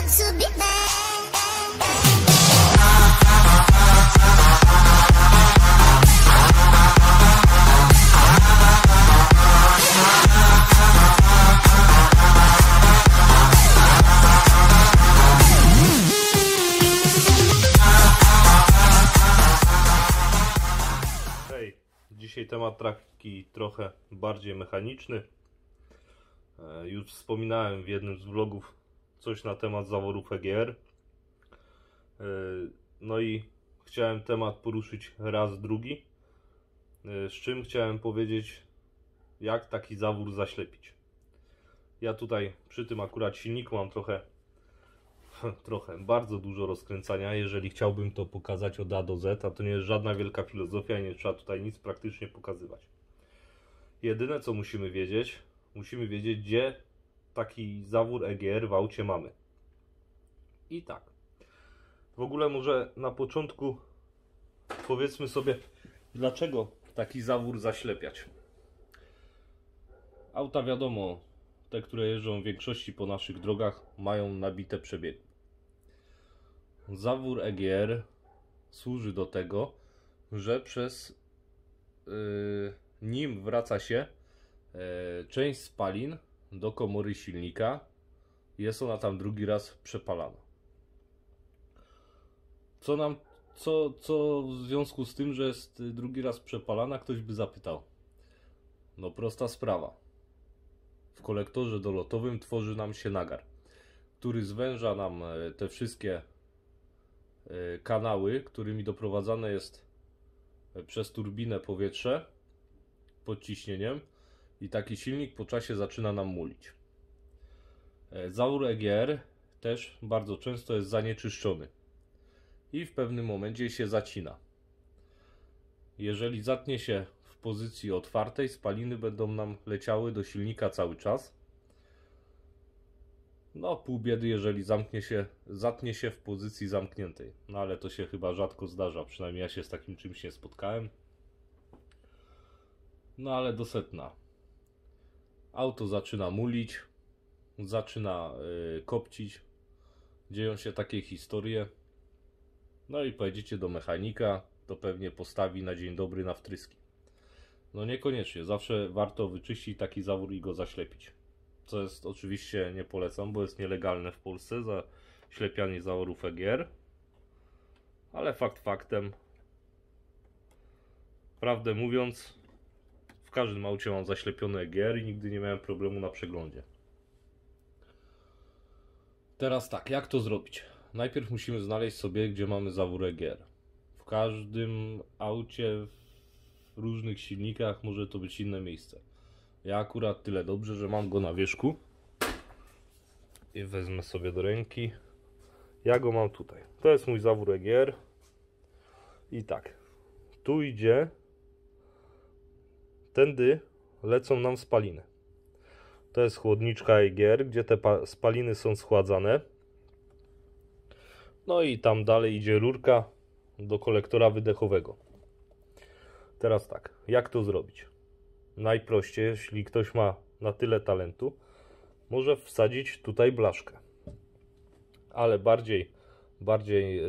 to be bad. Dzisiaj temat taki trochę bardziej mechaniczny. Już wspominałem w jednym z vlogów coś na temat zaworów EGR. No i chciałem temat poruszyć raz drugi. Z czym chciałem powiedzieć, jak taki zawór zaślepić. Ja tutaj przy tym akurat silniku mam bardzo dużo rozkręcania. Jeżeli chciałbym to pokazać od A do Z, a to nie jest żadna wielka filozofia i nie trzeba tutaj nic praktycznie pokazywać. Jedyne co musimy wiedzieć, gdzie taki zawór EGR w aucie mamy. I tak, w ogóle może na początku powiedzmy sobie, dlaczego taki zawór zaślepiać. Auta, wiadomo, te, które jeżdżą w większości po naszych drogach, mają nabite przebiegi. Zawór EGR służy do tego, że przez nim wraca się część spalin do komory silnika. Jest ona tam drugi raz przepalana. Co w związku z tym, że jest drugi raz przepalana, ktoś by zapytał. No prosta sprawa. W kolektorze dolotowym tworzy nam się nagar, który zwęża nam te wszystkie kanały, którymi doprowadzane jest przez turbinę powietrze pod ciśnieniem i taki silnik po czasie zaczyna nam mulić. Zawór EGR też bardzo często jest zanieczyszczony i w pewnym momencie się zacina. Jeżeli zatnie się w pozycji otwartej, spaliny będą nam leciały do silnika cały czas. No pół biedy, jeżeli zatnie się w pozycji zamkniętej. No ale to się chyba rzadko zdarza, przynajmniej ja się z takim czymś nie spotkałem. No ale do sedna. Auto zaczyna mulić, zaczyna kopcić, dzieją się takie historie. No i pojedziecie do mechanika, to pewnie postawi na dzień dobry na wtryski. No niekoniecznie, zawsze warto wyczyścić taki zawór i go zaślepić. Co jest oczywiście, nie polecam, bo jest nielegalne w Polsce zaślepianie zaworów EGR. Ale fakt faktem, prawdę mówiąc, w każdym aucie mam zaślepiony EGR i nigdy nie miałem problemu na przeglądzie. Teraz tak, jak to zrobić? Najpierw musimy znaleźć sobie, gdzie mamy zawór EGR. W każdym aucie, w różnych silnikach może to być inne miejsce. Ja akurat tyle dobrze, że mam go na wierzchu. I wezmę sobie do ręki. Ja go mam tutaj. To jest mój zawór EGR. I tak. Tu idzie. Tędy lecą nam spaliny. To jest chłodniczka EGR, gdzie te spaliny są schładzane. No i tam dalej idzie rurka do kolektora wydechowego. Teraz tak. Jak to zrobić? Najprościej, jeśli ktoś ma na tyle talentu, może wsadzić tutaj blaszkę. Ale bardziej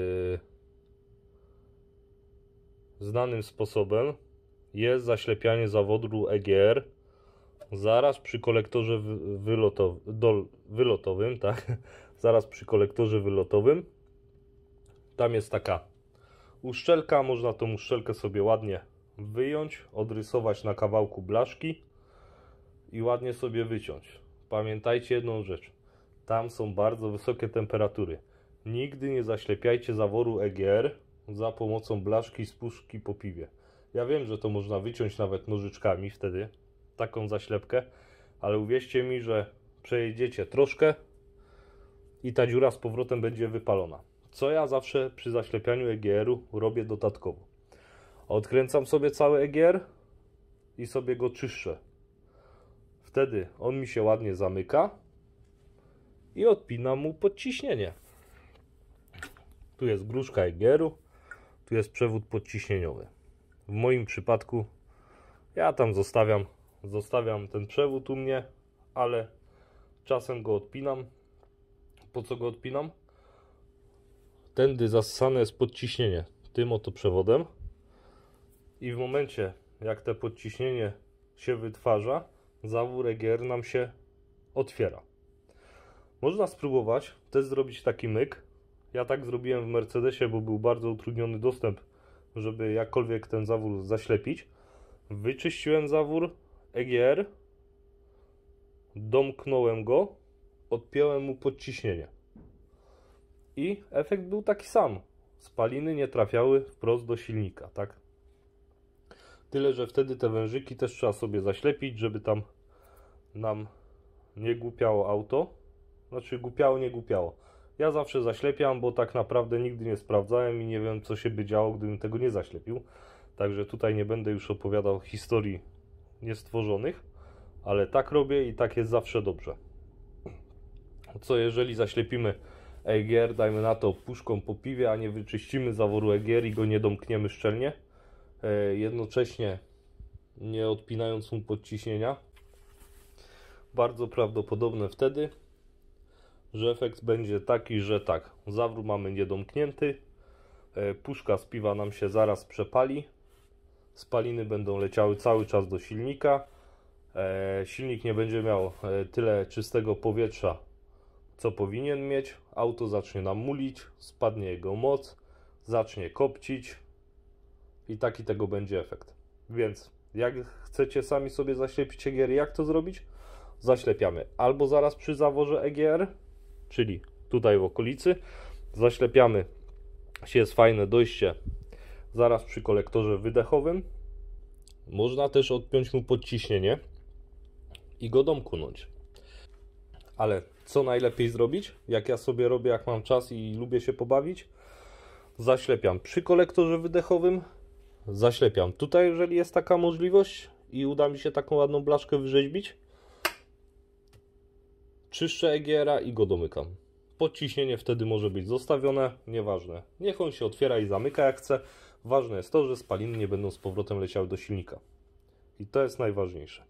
znanym sposobem jest zaślepianie zaworu EGR zaraz przy kolektorze wylotowym, tak? Zaraz przy kolektorze wylotowym. Tam jest taka uszczelka, można tą uszczelkę sobie ładnie wyjąć, odrysować na kawałku blaszki i ładnie sobie wyciąć. Pamiętajcie jedną rzecz, tam są bardzo wysokie temperatury. Nigdy nie zaślepiajcie zaworu EGR za pomocą blaszki z puszki po piwie. Ja wiem, że to można wyciąć nawet nożyczkami wtedy, taką zaślepkę, ale uwierzcie mi, że przejedziecie troszkę i ta dziura z powrotem będzie wypalona. Co ja zawsze przy zaślepianiu EGR-u robię dodatkowo. Odkręcam sobie cały EGR i sobie go czyszczę. Wtedy on mi się ładnie zamyka i odpinam mu podciśnienie. Tu jest gruszka EGR-u, tu jest przewód podciśnieniowy. W moim przypadku ja tam zostawiam ten przewód u mnie, ale czasem go odpinam, Po co go odpinam? Tędy zassane jest podciśnienie tym oto przewodem i w momencie, jak to podciśnienie się wytwarza, zawór EGR nam się otwiera. Można spróbować też zrobić taki myk. Ja tak zrobiłem w Mercedesie, bo był bardzo utrudniony dostęp, żeby jakkolwiek ten zawór zaślepić. Wyczyściłem zawór EGR, domknąłem go, odpiąłem mu podciśnienie. I efekt był taki sam. Spaliny nie trafiały wprost do silnika, tak? Tyle, że wtedy te wężyki też trzeba sobie zaślepić, żeby tam nam nie głupiało auto. Znaczy głupiało, nie głupiało. Ja zawsze zaślepiam, bo tak naprawdę nigdy nie sprawdzałem i nie wiem, co się by działo, gdybym tego nie zaślepił. Także tutaj nie będę już opowiadał historii niestworzonych, ale tak robię i tak jest zawsze dobrze. Co jeżeli zaślepimy EGR, dajmy na to puszką po piwie, a nie wyczyścimy zaworu EGR i go nie domkniemy szczelnie, jednocześnie nie odpinając mu podciśnienia, bardzo prawdopodobne wtedy, że efekt będzie taki, że tak, zawór mamy niedomknięty, puszka z piwa nam się zaraz przepali, spaliny będą leciały cały czas do silnika, silnik nie będzie miał tyle czystego powietrza, co powinien mieć, auto zacznie nam mulić, spadnie jego moc, zacznie kopcić i taki tego będzie efekt. Więc jak chcecie sami sobie zaślepić EGR, jak to zrobić? Zaślepiamy albo zaraz przy zaworze EGR, czyli tutaj w okolicy, zaślepiamy, jest fajne dojście zaraz przy kolektorze wydechowym. Można też odpiąć mu podciśnienie i go domknąć. Ale co najlepiej zrobić, jak ja sobie robię, jak mam czas i lubię się pobawić, zaślepiam przy kolektorze wydechowym, zaślepiam tutaj, jeżeli jest taka możliwość i uda mi się taką ładną blaszkę wyrzeźbić, czyszczę EGR-a i go domykam. Podciśnienie wtedy może być zostawione, nieważne. Niech on się otwiera i zamyka jak chce. Ważne jest to, że spaliny nie będą z powrotem leciały do silnika. I to jest najważniejsze.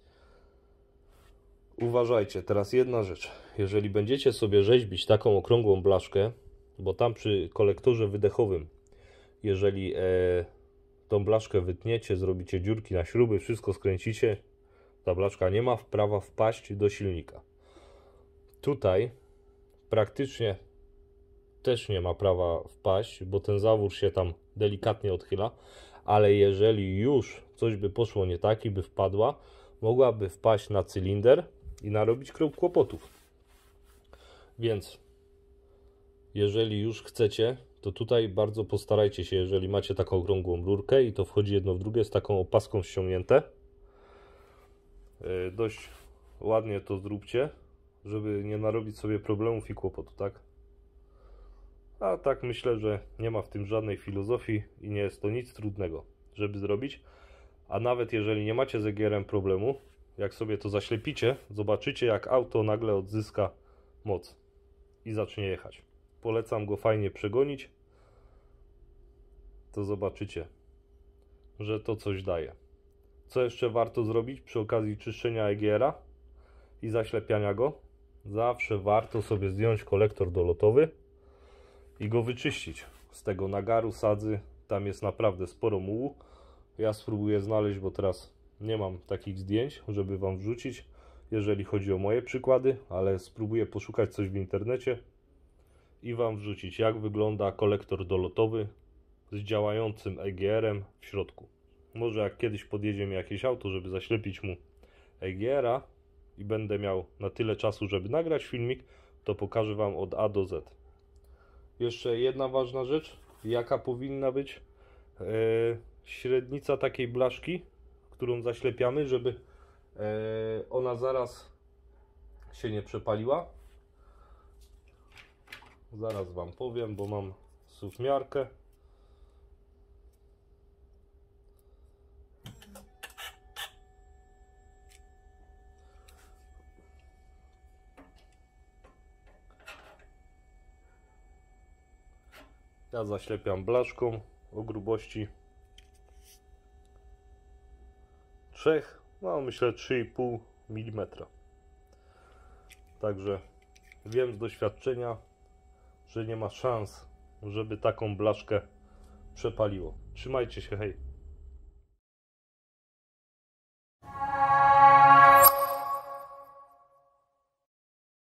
Uważajcie, teraz jedna rzecz. Jeżeli będziecie sobie rzeźbić taką okrągłą blaszkę, bo tam przy kolektorze wydechowym, jeżeli tą blaszkę wytniecie, zrobicie dziurki na śruby, wszystko skręcicie, ta blaszka nie ma prawa wpaść do silnika. Tutaj praktycznie też nie ma prawa wpaść, bo ten zawór się tam delikatnie odchyla, ale jeżeli już coś by poszło nie tak i by wpadła, mogłaby wpaść na cylinder i narobić kłopotów. Więc jeżeli już chcecie, to tutaj bardzo postarajcie się, jeżeli macie taką okrągłą rurkę i to wchodzi jedno w drugie z taką opaską ściągnięte, dość ładnie to zróbcie, żeby nie narobić sobie problemów i kłopotu, tak? A tak myślę, że nie ma w tym żadnej filozofii i nie jest to nic trudnego, żeby zrobić. A nawet jeżeli nie macie z EGR-em problemu, jak sobie to zaślepicie, zobaczycie, jak auto nagle odzyska moc i zacznie jechać. Polecam go fajnie przegonić, to zobaczycie, że to coś daje. Co jeszcze warto zrobić przy okazji czyszczenia EGR-a i zaślepiania go? Zawsze warto sobie zdjąć kolektor dolotowy i go wyczyścić z tego nagaru, sadzy. Tam jest naprawdę sporo mułu. Ja spróbuję znaleźć, bo teraz nie mam takich zdjęć, żeby wam wrzucić, jeżeli chodzi o moje przykłady, ale spróbuję poszukać coś w internecie i wam wrzucić, jak wygląda kolektor dolotowy z działającym EGR-em w środku. Może jak kiedyś podjedzie mi jakieś auto, żeby zaślepić mu EGR-a i będę miał na tyle czasu, żeby nagrać filmik, to pokażę wam od A do Z. Jeszcze jedna ważna rzecz, jaka powinna być średnica takiej blaszki, którą zaślepiamy, żeby ona zaraz się nie przepaliła. Zaraz wam powiem, bo mam suwmiarkę. Ja zaślepiam blaszką o grubości 3, no myślę 3,5 mm. Także wiem z doświadczenia, że nie ma szans, żeby taką blaszkę przepaliło. Trzymajcie się, hej.